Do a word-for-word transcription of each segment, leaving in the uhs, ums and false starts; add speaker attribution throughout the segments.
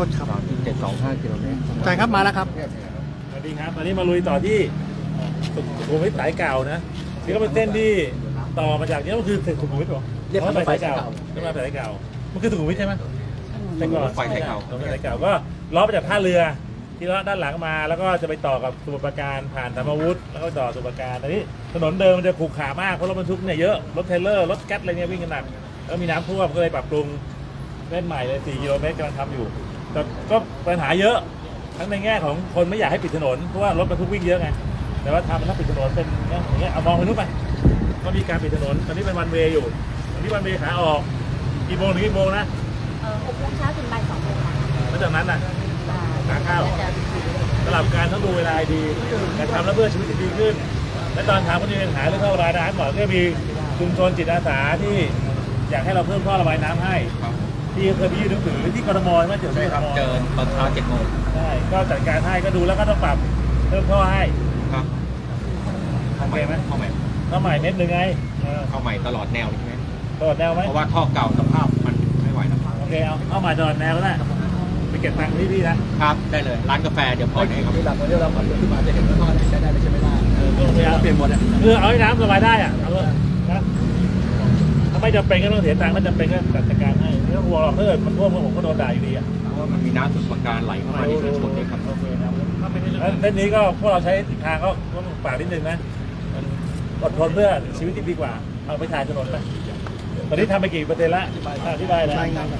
Speaker 1: ทครับ
Speaker 2: เจ็ดสองห้ากิโลเมตร
Speaker 1: ใช่ครับมาแล้วครับ
Speaker 3: สวัสดีครับตอนนี้มาลุยต่อที่สุขุมวิทสายเก่านะนี่ก็เป็นเส้นที่ต่อมาจากนี้ก็คือสุขุมวิทหรอ
Speaker 2: เรียกว่าสายเก่า
Speaker 3: เรียกว่าสายเก่ามันคือสุขุมวิทใช่ไหมแต่ก่อน
Speaker 2: ไฟสายเก่า
Speaker 3: สายเก่าก็ล้อมาจากท่าเรือที่ล้อด้านหลังมาแล้วก็จะไปต่อกับสมุทรปราการผ่านธรรมวุฒิแล้วก็ต่อสมุทรปราการตอนนี้ถนนเดิมมันจะขรุขระมากเพราะรถบรรทุกเนี่ยเยอะรถเทรลเลอร์รถแก๊สอะไรเนี่ยวิ่งกันหนักแล้วมีน้ำท่วมก็เลยปรับปรุงเส้นใหม่เลยสี่กิโลเมตรกำลังทำอยู่แต่ก็ปัญหาเยอะทั้งในแง่ของคนไม่อยากให้ปิดถนนเพราะว่ารถบรรทุกวิ่งเยอะไงแต่ว่าทำมันต้องปิดถนนเป็นอย่างเงี้ยเอามองไปนู้นไปก็มีการปิดถนนตอนนี้เป็นวันเวย์อยู่ตอนนี้วันเวย์ขาออกกี่โมงถึงกี่โมงนะ
Speaker 4: เออหกโมงเช้าถึงบ่ายสองโมงค่ะ
Speaker 3: แล้วจากนั้นน่ะขาเข้าสลับการต้องดูเวลาดีการทำแล้วเพื่อชีวิตดีขึ้นและตอนทำก็จะมีปัญหาเรื่องท่อระบายน้ำก่อนก็มีชุมชนจิตอาสาที่อยากให้เราเพิ่มท่อระบายน้ำให้ที่เคยมียื่นหนังสือที่กทมใช่ไหมเจอที่กทม
Speaker 2: เจอตอนเช้าเจ็ดโมง
Speaker 3: ใช่ก็จัดการให้ก็ดูแล้วก็ต้องปรับเพิ่มท่อให้
Speaker 2: ครับ
Speaker 3: โอเคไหม
Speaker 2: ท่อใหม่
Speaker 3: ท่อใหม่เม็ดหนึ่งไง
Speaker 2: ท่อใหม่ตลอดแนวใช่ไหม
Speaker 3: ตลอดแนวไหม
Speaker 2: เพราะว่าท่อเก่าสภาพมันไม่ไหวแล้ว
Speaker 3: โอเคเอาท่อใหม่ตลอดแนวแล้วนะไปเก็บตังค์ที่พี่นะครับ
Speaker 2: ได้เลยร้านกาแฟเดี๋ยวผ่อนให้ครับ
Speaker 1: ที่หลังวันนี้เราผ่อนขึ้นมาจะเห็นว่าท่อใช้ได้ใช่ไหมล่ะ
Speaker 3: เออก็พยายามเปลี่ยนหมดอ่ะเออเอาให้น้ำระบายได้อ่ะเอาเลยนะถ้าไม่จำเป็นก็ต้องเสียตังค์ไม่จำเป็นก็จัดการให้ไม่ต้องห่วงหรอกถ้าเกิดมันท่วมผมก็โดนด่าอยู่ดีอ่ะ
Speaker 2: เพราะว่ามันมีน้ำสุดประการไหลเข้ามาที่ชุมชนเลยครับ
Speaker 3: เส้นนี้ก็พวกเราใช้ทางก็ต้องฝากนิดนึงนะอดทนเพื่อชีวิตที่ดีกว่าเอาไปถ่ายถนนไปตอนนี้ทำไปกี่เปอร์เซ็นต์ละอธิบายนะ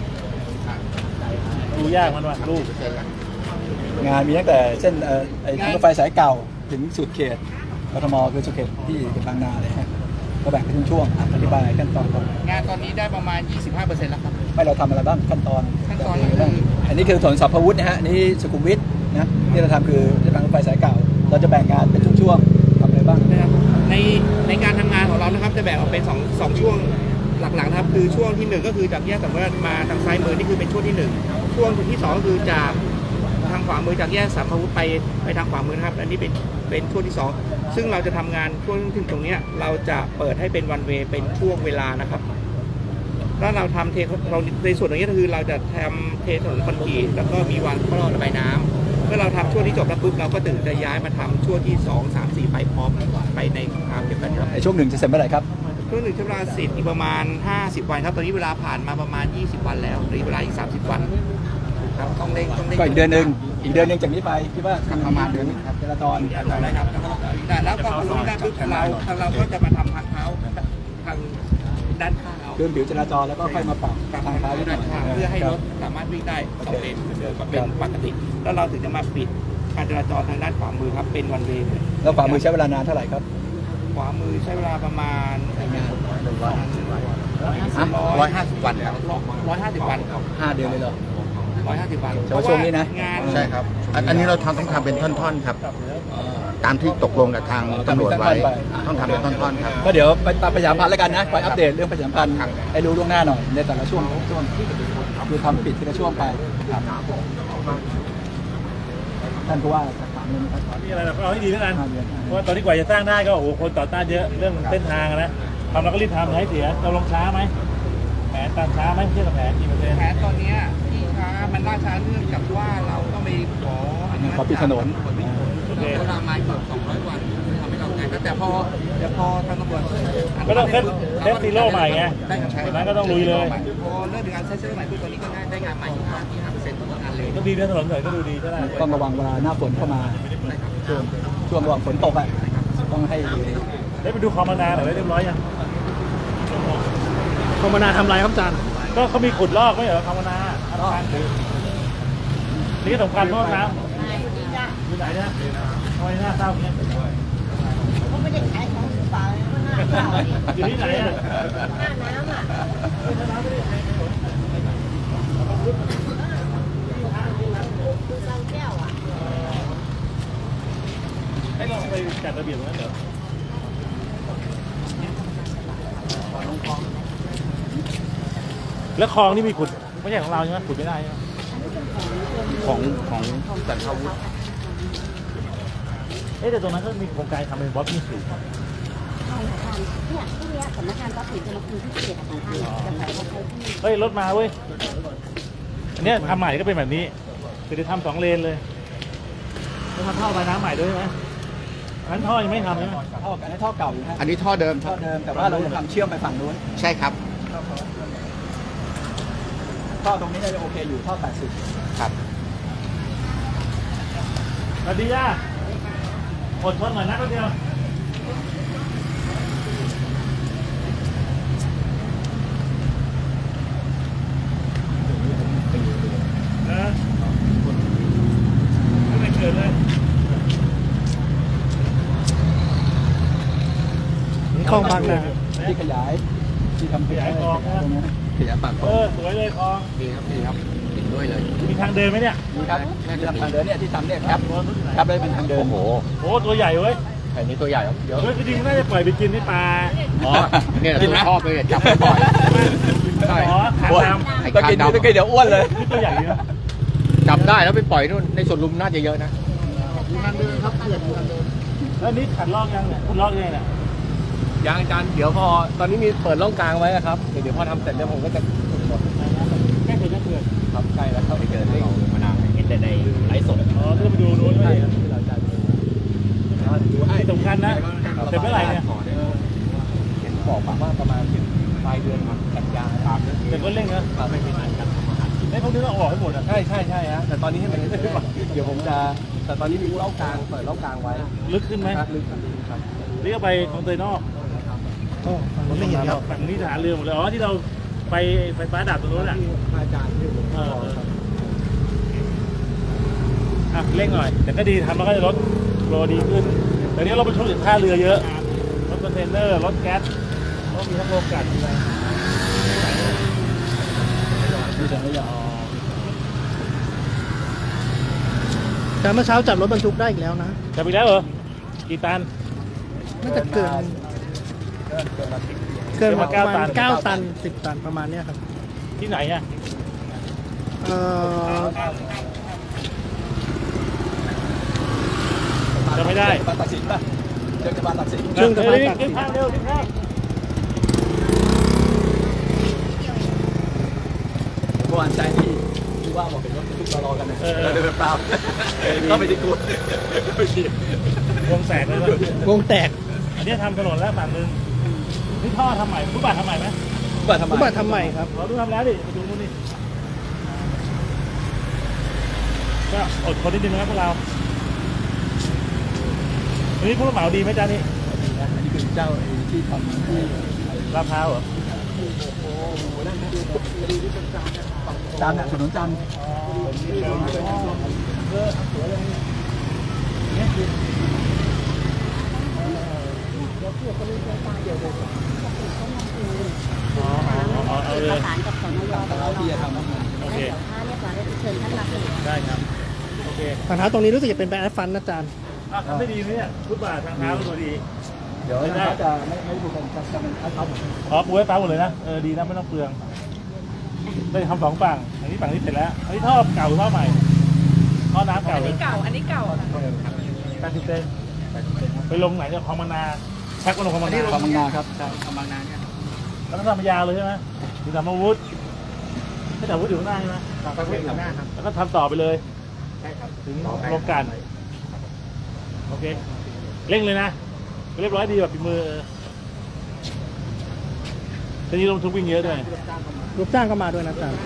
Speaker 3: ดูยากมันว่ะลูก
Speaker 1: งานมีตั้งแต่เส้นไอ้ทางรถไฟสายเก่าถึงสุดเขตกทมคือสุดเขตที่บางนาเลยฮะก็แบ่งเป็นช่วงอธิบายขั้นตอน
Speaker 5: งานตอนนี้ได้ประมาณ ยี่สิบห้าเปอร์เซ็นต์ แล้วครับ
Speaker 1: ไม่เราทำอะไรบ้างขั้นตอน
Speaker 5: ขั้นตอน
Speaker 1: อันนี้คือถนนสัพพวุฒินะฮะนี่สุขุมวิทนะที่เราทำคือทางรถไฟสายเก่าเราจะแบ่งงานเป็นช่วงๆทำอะไรบ้าง
Speaker 5: นะครับในในการทำงานของเรานะครับจะแบ่งออกเป็นสองสองช่วงหลักๆนะครับคือช่วงที่หนึ่งก็คือจากแยกสามวามาทางซ้ายมือนี่คือเป็นช่วงที่หนึ่งช่วงที่สองก็คือจากทางขวามือจากแยกสัมภวุฒิไปไปทางขวามือนะครับอันนี้เป็นเป็นช่วงที่สองซึ่งเราจะทำงานช่วงถึงตรงนี้เราจะเปิดให้เป็นวันเวย์เป็นช่วงเวลานะครับถ้าเราทำเทเราในส่วนตรงนี้ก็คือเราจะทำเทถนนคอนกรีตแล้วก็มีวางท่อระบายน้ำเมื่อเราทำช่วงที่จบแล้วปุ๊บเราก็ถึงจะย้ายมาทำช่วงที่สองสามสี่ไปพร้อมไปในทางเดียวกันครับ
Speaker 1: ในช่วงหนึ่งจะเสร็จเมื่อไหร่ครับ
Speaker 5: ช่วงหนึ่งใช้เวลาเสร็จอีกประมาณห้าสิบวันครับตอนนี้เวลาผ่านมาประมาณยี่สิบวันแล้วหรือเวลาอีกสามสิบวันครับต้องเร่งต้องเร่ง
Speaker 1: ก็อีกเดือนหนึ่งอีกเดือนหนึ่งจากนี้ไปคิดว่า
Speaker 5: ประมาณเดือนนึงครับ
Speaker 1: จราจร
Speaker 5: อะไรครับแต่แล้วก็รู้ได้ปุ๊บเราทางเราก็จะมาทำทางเท้าทางด้านข้างเอา
Speaker 1: เดินผิวจราจรแล้วก็ค่อยมาปรับทางเท้า
Speaker 5: ด้านข้างเพื่อให้รถสามารถวิ่งได้สองเลนเป็นปกติแล้วเราถึงจะมาปิดการจราจรทางด้านขวามือครับเป็นวันเวย์
Speaker 1: แล้วขวามือใช้เวลานานเท่าไหร่ครับ
Speaker 5: ขวามือใช้เวลาประมาณ
Speaker 2: ร้อยห้าสิบวันครับ
Speaker 5: ร้อยห้าสิบวัน
Speaker 1: ห้าเดือนเลยเหรอ
Speaker 5: ร้อยห้าสิบวัน
Speaker 1: เพราะช่วงนี้นะ
Speaker 2: ใช่ครับอันนี้เราทำต้องทำเป็นท่อนๆครับตามที่ตกลงกับทางตำรวจไว้ต้องทำเป็นท่อนๆครับ
Speaker 1: ก็เดี๋ยวไปประชาสัมพันธ์แล้วกันนะไปอัปเดตเรื่องประชาสัมพันธ์ให้รู้ล่วงหน้าหน่อยในแต่ละช่วงช่วงคือทำปิดทีละช่วงไปท่านผู้ว่าถามเลยนะครับ
Speaker 3: นี่อะไรเราก็เอาให้ดีแล้วกันเพราะว่าตอนนี้กว่าจะสร้างได้ก็โอ้โหคนต่อต้านเยอะเรื่องเส้นทางนะทำเราก็รีบทำให้เสียเราลงช้าไหมแผนตามช้าไหมเทียบกับแผนกี่เปอร์เซ็นต์
Speaker 5: แผนตอนนี้ที่ช้ามันล่าช้าเนื่องจากว่าเราต้องไปขอ
Speaker 1: ขอปิดถนน
Speaker 5: เวลามาเกือบสองร้อยวันทำให้เราไงแต่พอแต่พอทางตำรวจ
Speaker 3: ก็ต้องเซตเซตซีโร่ใหม่ไงดังนั้นก็ต้องลุยเลย
Speaker 5: พอเริ่มงานเซตซีโร่ใหม่ปุ๊บตอนนี้ก็ได้งานใหม่ที่ห้าที่ห้าเปอร์เซ็นต์ทุกงานเลย
Speaker 3: ก็ดีนะถนนหน่อยก็ดูดีใช่ไหม
Speaker 1: ต้องระวังเวลาหน้าฝนเข้ามาช่วงช่วงระหว่างฝนตกอ่ะต้องให้
Speaker 3: ได้ไปดูคอมมานาหน่อยได้เรียบร้อยยัง
Speaker 1: คอมมานาทำไรครับอาจารย์
Speaker 3: ก็เขามีขุดลอกไม่เหรอคอมมานานี่ก็สำคัญเพราะน้ำอยู่ไหนเนี่ยทำไมหน้าเศร้าเนี่ย
Speaker 4: เขาไม่ได้ขายของเปล่าเลยหน้าเศร้า
Speaker 3: อยู่ที่ไหนอ่ะ
Speaker 4: หน้าน้ำอ่ะดูซางแก้วอ่ะ
Speaker 3: ให้เราไปจัดระเบียบนั้นเหรอแล้วคลองนี่มีขุดไม่ใช่ของเราใช่ไหมขุดไม่ได้ใช่ไหม
Speaker 2: ของของสันทวุฒิ
Speaker 3: เอ๊ะแต่ตรงนั้นก็มีโครงการทำเป็นบล็อกนี่สูง
Speaker 4: เนี่ยที่นี้สำนักงานทรัพย์สินจะมาคืนที่เขตของทางจะไปว่าใครที่
Speaker 3: เฮ้ยรถมาเว้ยอันนี้ทำใหม่ก็เป็นแบบนี้คือจะทำสองเลนเลยแล้วทำท่อระบายน้ำใหม่ด้วยใช่ไหมอันนั้นท่อยังไม่ทำใช่ไหม
Speaker 1: ท่ออันนี้ท่อเก่าอยู่นะ
Speaker 2: อันนี้ท่อเดิมค
Speaker 1: ท่
Speaker 2: รั
Speaker 1: อบ เดิมแต่ว่าเราจะทำเชื่อมไปฝั่งนู้น
Speaker 2: ใช่ครับ
Speaker 1: ท่อตรงนี้จะโอเคอยู่ท่อแปดสิบ
Speaker 2: ครับ
Speaker 3: สวัสดีจ้าอดทนหน่อยนะแป๊บเดียวนะไม่เกิดเลย
Speaker 6: นี่คลองบางนา
Speaker 1: ที่ขยายที่ทำขยายตรงนี้ขยายปากคล
Speaker 3: เอ
Speaker 1: อง
Speaker 3: อสวยเลยคลอง
Speaker 2: ดีครับดีครับเห็นด้วยเลย
Speaker 3: มีทางเดินไหมเนี่ย
Speaker 1: นี่ครับที่ทำทางเดินเนี่ยที่ทำเนี่ยครับครับเลยเป็นทางเดิน
Speaker 2: โอ้โห
Speaker 3: โอ้ตัวใหญ่เว้ย
Speaker 2: แผ่นนี้ตัวใหญ่ครับเดี๋ยว
Speaker 3: เฮ้ยจริงๆน่าจะปล่อยไปกินที่ปลา
Speaker 2: อ๋อเนี่ยตัวชอบเลยจับไปปล่อยใช่
Speaker 3: อ๋อขา
Speaker 1: อ้วน
Speaker 3: ดำ
Speaker 2: ไอ้
Speaker 1: ต้อง
Speaker 2: คา
Speaker 1: กิน
Speaker 2: ดำ
Speaker 1: ต้องกินเดี๋ยวอ้วนเลย
Speaker 3: นี่ตัวใหญ่ดีนะ
Speaker 2: จับได้แล้วไปปล่อยนู่นในสวนลุมน่าจะเยอะนะ
Speaker 3: แล้วนี่ขัดลอกยังเนี่ยคุณลอกยังไงเนี่ย
Speaker 6: ยังอาจารย์เดี๋ยวพอตอนนี้มีเปิดร่องกลางไว้ครับเดี๋ยวเดี๋ยวพอทำเสร็จแล้วผมก็จะหมด
Speaker 3: แค่เกิดแค่เกิด
Speaker 6: ครับใกล้แล้วครับเกิดได้มานานเห็นแต่ในไลฟ์สด
Speaker 3: อ๋อที่เราไปดูนู้นไม่
Speaker 6: ใช่
Speaker 3: ได้
Speaker 6: ครับที่เราจะดูดูให้
Speaker 3: ที่สำคัญนะเสร็จเมื่อไหร่เนี่ย
Speaker 6: เห็นบอกว่าประมาณปลายเดือนกันยาตามนั้น
Speaker 3: เสร็จก็เร่งนะ
Speaker 6: ไม่มีงานกันทำอาหาร
Speaker 3: ไอ้พวกนี้ต้องออกให้หมดอ่ะ
Speaker 6: ใช่ใช่ใช่ฮะแต่ตอนนี้ให้มันเดี๋ยวผมจะแต่ตอนนี้มีเล่ากลางเปิดเล่ากลางไว้
Speaker 3: ลึกขึ้นไหม
Speaker 6: ลึกครับ
Speaker 3: นี่ก็ไปคลองเตยนอก
Speaker 6: โอ้ผมไม่เห็นครับ
Speaker 3: ฝั่งนี้ทหารเรือหมดเลยอ๋อที่เราไปไฟฟ้าดับตรงนู้นอ่ะ
Speaker 6: อาจารย์ที่ผม
Speaker 3: เอออ่ะเร่งหน่อย แต่ก็ดีทำมันก็จะลดโลดีขึ้นแต่นี้เราไปช่วยจากท่าเรือเยอะรถคอนเทนเนอร์รถแก๊สต้องมีทั้งโลกัดมีอะไร
Speaker 1: ที่จะไม่ยอม
Speaker 7: แต่เมื่อเช้าจับรถบรรทุกได้อีกแล้วนะ
Speaker 3: จะไปแล้วเหรอกี่ตัน
Speaker 7: น่าจะเกิน
Speaker 1: เกินมาสิบ
Speaker 7: เกินมาประมาณ
Speaker 3: เก้า
Speaker 7: เก้า
Speaker 3: ตั
Speaker 7: ตั
Speaker 3: น
Speaker 7: นสิบตันประมาณเนี้ยครับ
Speaker 3: ที่ไหนอ่ะ
Speaker 7: เอ่อ
Speaker 3: จะไม่ได้
Speaker 1: บานตัดสินป่ะเจอกับบานตัดสิน
Speaker 7: ช่วงสะพานตัด
Speaker 3: เร็
Speaker 7: สิ
Speaker 3: วน ข้างเร็วรีบข้าง
Speaker 1: เมื่อวานใจที่ที่ว่าบอกเป็นรถทุกรอกันนะเดินเปล่าต้องไปที่กู
Speaker 3: วงแสกเลยมั้ยว
Speaker 7: งแตก
Speaker 3: อันนี้ทำถนนแล้วฝั่งหนึ่งนี่ท่อทำใหม่ฟุตบาททำใหม่ไหม
Speaker 1: ว่าทำไม
Speaker 7: ผู้บัตรทำใหม่ครับ
Speaker 3: เราดูทำแล้วดิไปดูนู่นนี่ก็อดทนนิดนึงนะครับพวกเราวันนี้ผู้รับเหมาดีไหมจ๊ะนี่
Speaker 1: อันนี้คือเจ้าที่ทำที่
Speaker 3: ลาดพร้าวเหรอ
Speaker 1: จันทร์ถนนจันทร์
Speaker 3: อ๋ออ๋อเอาเลย
Speaker 4: ประสานกับสนย
Speaker 1: เราที่จะทำ
Speaker 3: โอเค
Speaker 4: ถ้าเรียบร้อยแล้วจะเชิญท่านรับเลย
Speaker 3: ได้ครับโอเค
Speaker 7: ปัญหาตรงนี้รู้สึกจะเป็นแบนฟันนะอาจารย์
Speaker 3: อ่ะทำได้ดีไหมเนี่ยฟุตบาททางเท้าตัวดี
Speaker 1: เดี๋ยวเขาจะไม่ไม่ถูกกันจะเป็นครับ
Speaker 3: อ๋อปูไว้ฟ้าหมดเลยนะเออดีนะไม่ต้องเปลืองได้ทำสองฝั่งอันนี้ฝั่งนี้เสร็จแล้วอันนี้ท่อเก่าหรือท่อใหม่ท่อน้ำเก่าอันนี้เก่าอันนี้เก่าแปดสิบเซนไปลงไหนเนี่ยคลองมะนาชักมาลงคลองมะนา
Speaker 1: ความงาครับใช่
Speaker 3: แล้วก็ทำมายาวเลยใช่ไหมถึงทำอาวุธไม่แต่อาวุธอยู่ข้างหน้าใช่ไหม
Speaker 2: ไปเว้นข้างหน้าครับ
Speaker 3: แล้วก็ทำต่อไปเลย
Speaker 2: ใช่ครับ
Speaker 3: ถึงโรงกลั่นโอเคเร่งเลยนะเรียบร้อยดีแบบฝีมือทีนี้ลงทุนวิ่งเยอะด้วย
Speaker 7: รูปจ้างก็มาด้วยนะอาจารย์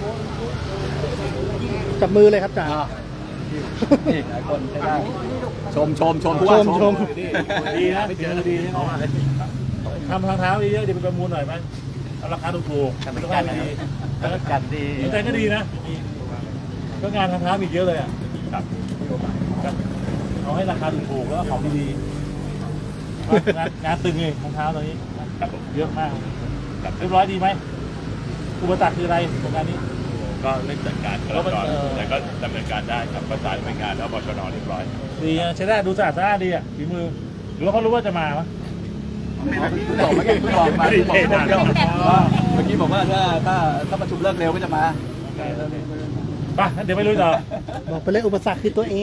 Speaker 7: จับมือเลยครับอาจารย์
Speaker 1: นี่หลายคนใช้ได้ชมชมชม
Speaker 7: ชมชม
Speaker 3: ดีนะฝีมือดีนะทำทางเท้าเยอะๆเดี๋ยวไปประมูลหน่อยมั้ยเอาราคาถูกๆทำเป็นกันดีกันดีแต่ก็ดีนะก็งานทางเท้ามีเยอะเลยอ่ะครับเอาให้ราคาถูกๆแล้วของดีๆงานงานตึงเลยทางเท้าตอนนี้เยอะมากเรียบร้อยดีไหมอุปสรรคคืออะไรโครงการนี้
Speaker 8: ก็เร่งจัดการจราจรแต่ก็ดำเนินการได้ครับประสานหน่วยงานแล้วบชนเรียบร้อย
Speaker 3: ดีนะใช้ได้ดูสะอาดสะอาดดีอ่ะฝีมือหรือว่าเขารู้ว่าจะมาปะ
Speaker 1: บอกเมื่อกี้บอกมาบอกเมื่อกี้บอกว่าถ้าถ้าถ้าประชุมเลิกเร็วก็จะมา
Speaker 3: ไปงั้นเดี๋ยวไปลุยต่อ
Speaker 7: บอกไปเลยอุปสรรคคือตัวเอง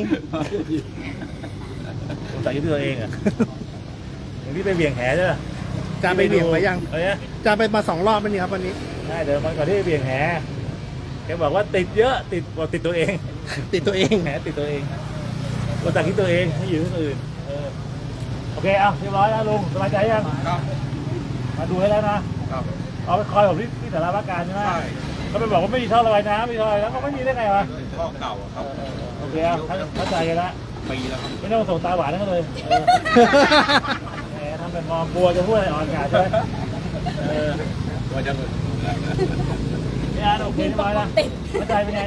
Speaker 3: ใส่ยึดตัวเองอ่ะอย่างที่ไปเบี่ยงแหใช่ไหม
Speaker 7: อาจารย์ไปเบี่ยงไว้ยัง
Speaker 3: เอ้ย
Speaker 7: อาจารย์ไปมาสองรอบแล้วนี่ครับวันนี้
Speaker 3: ใช่เดี๋ยวมันก่อนที่ไปเบี่ยงแหแกบอกว่าติดเยอะติดบอกติดตัวเอง
Speaker 6: ติดตัวเอง
Speaker 3: แหมติดตัวเองบริษัทที่ตัวเองไม่อยู่ที่อื่นเออโอเคเอาเรียบร้อยนะลุงสบายใจยัง
Speaker 5: ครับ
Speaker 3: มาดูให้แล้วนะครับ เอาไปคอยผมที่ที่สาราว่าการใช่ไหม
Speaker 5: ใช่
Speaker 3: เขาไปบอกว่าไม่มีท่อระบายน้ำไม่มีท่ออะไรแล้วก็ไม่มีได้ไงวะ
Speaker 5: ท่อเก่าครับ
Speaker 3: โอเคเอาเข้าใจกันละ
Speaker 5: ปีแล้วครับ
Speaker 3: ไม่ต้องส่งตาหวานให้เขาเลยเออแหมทำเป็นมองกลัวจะพูดอะไรออกอากาศใช่ไหมเออ
Speaker 5: ว่าจะ
Speaker 3: นี่อ่านโอเคเรียบร้อยนะเข้าใจเป็นไง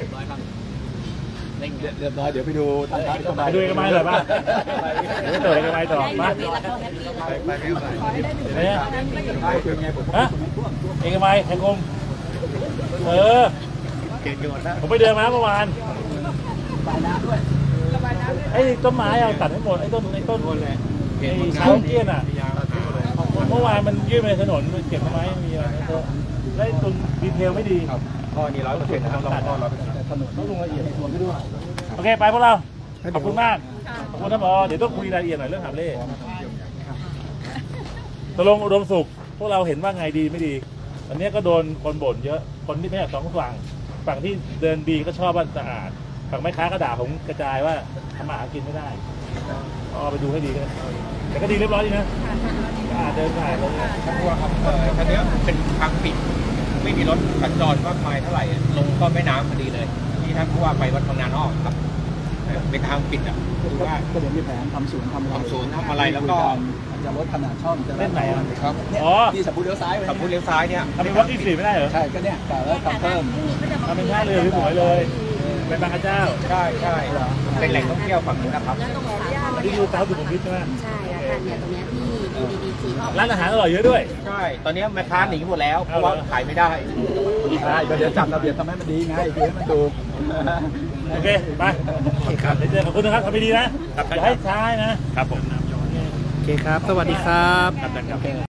Speaker 1: เรียบร้อยเดี๋ยวไปดูทางการ
Speaker 3: ไปดูเอกมัยหน่อยป่ะเดี๋ยวไปตรวจเอกมัยต่อมา
Speaker 5: ไปไม่ไป
Speaker 3: เนี่ย
Speaker 1: คือไงผม
Speaker 3: ฮะเอกมัยแห่งกรมเออ
Speaker 5: เก่งกันหมดแล้ว
Speaker 3: ผมไปเดินมาเมื่อวานไอ้ต้นไม้อะตัดให้หมดไอ้ต้นไอ้ต้นไอ้ชาวเกี้ยนอ่ะเมื่อวานมันยื่นไปในถนนมันเก็บต้นไม้ไม่มีอะไรแล้วไอ้ต้นดีเทลไม่ดี
Speaker 5: ท่อนี้ร้อยเปอร์เซ็นต์นะครับต้องท่อร้อยเปอร์เซ็นต์
Speaker 1: ถนนต้องลงละเอียดในส่วนไปด้วย
Speaker 3: โอเคไปพวกเราขอบคุณมากขอบคุณท่านผอเดี๋ยวต้องคุยรายละเอียดหน่อยเรื่องหาบเล่ตกลงอุดมสุขพวกเราเห็นว่าไงดีไม่ดีอันนี้ก็โดนคนบ่นเยอะคนที่ไม่อยากสองฝั่งฝั่งที่เดินดีก็ชอบว่าสะอาดฝั่งแม่ค้าก็ด่าผมกระจายว่าทำมาหากินไม่ได้เอาไปดูให้ดีกันแต่ก็ดีเรียบร้อยดีนะสะอาดเดินผ่านเลย
Speaker 5: ท่านผู้ว่าครับเอ่อท่านนี้เป็นทางปิดไม่มีรถสัญจรมากมายเท่าไหร่ลงก็แม่น้ำพอดีเลยที่ท่านผู้ว่าไปวัดบางนานอกครับเอ่อเป็นทางปิดอ่ะคือว่า
Speaker 1: ก็เดี๋ยวมีแผนทำศูนย์ทำอะไร
Speaker 5: ทำศูนย์ทำอะไรแล้วก็
Speaker 1: จะลดขนาดช่องจะ
Speaker 3: เล่นไหนอ่ะ
Speaker 1: ครับเนี่ย
Speaker 3: อ๋อ
Speaker 1: ที่สับปูเลี้ยวซ้ายไป
Speaker 5: ขับรถเลี้ยวซ้ายเนี่ย
Speaker 3: ทำเป็นวัดที่สี่ไม่ได้เหรอ
Speaker 1: ใช่ก็เนี่ยแต่แล้วทำเพิ่ม
Speaker 3: ทำเป็นท่าเรือสวยๆเลยเป็นบางกระเจ้า
Speaker 5: ใช่ใช่เป็นแหล่งท่องเที่ยวฝั่งนู้นนะครับ
Speaker 4: แล้วตรงสาม
Speaker 3: อันนี้คือเท้าสุขุมวิทใช่ไหม
Speaker 4: ใช่แล้วค่ะเนี่ยตรงเนี้ยที่ดีดีดีสีออก
Speaker 3: ร้านอาหารอร่อยเยอะด้วย
Speaker 5: ใช่ตอนนี้แม่ค้าหนีหมดแล้วเพราะว่าขายไม่ได้
Speaker 1: ใช่ก็เดี๋ยวจัดระเบียบทำให้มันดีไงคือให้มันถูก
Speaker 3: โอเค ไปครับเดี๋ยวเจอขอบคุณนะครับทำไปดีนะอย่าให้ช้านะครับ
Speaker 8: ผม
Speaker 7: โอเคครับ สวัสดีครับ
Speaker 3: ครับ